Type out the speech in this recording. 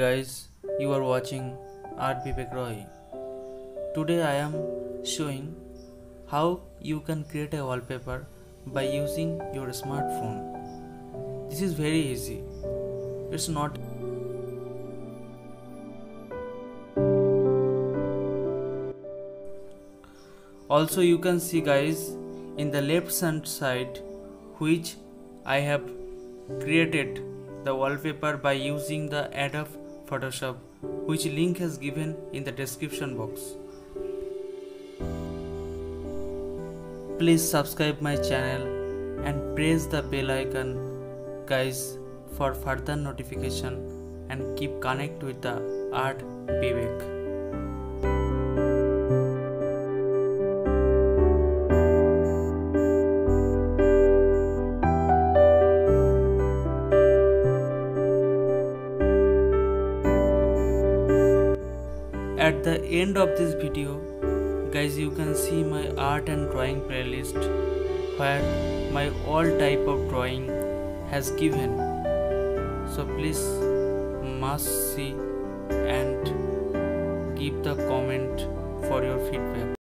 guys, you are watching Art Vivek Roy. Today I am showing how you can create a wallpaper by using your smartphone. This is very easy. It's not. Also you can see guys in the left hand side which I have created the wallpaper by using the Adobe Photoshop, which link is given in the description box. Please subscribe my channel and press the bell icon guys for further notification and keep connect with the Art Vivek. At the end of this video guys, you can see my art and drawing playlist where my all type of drawing has given, so please must see and give the comment for your feedback.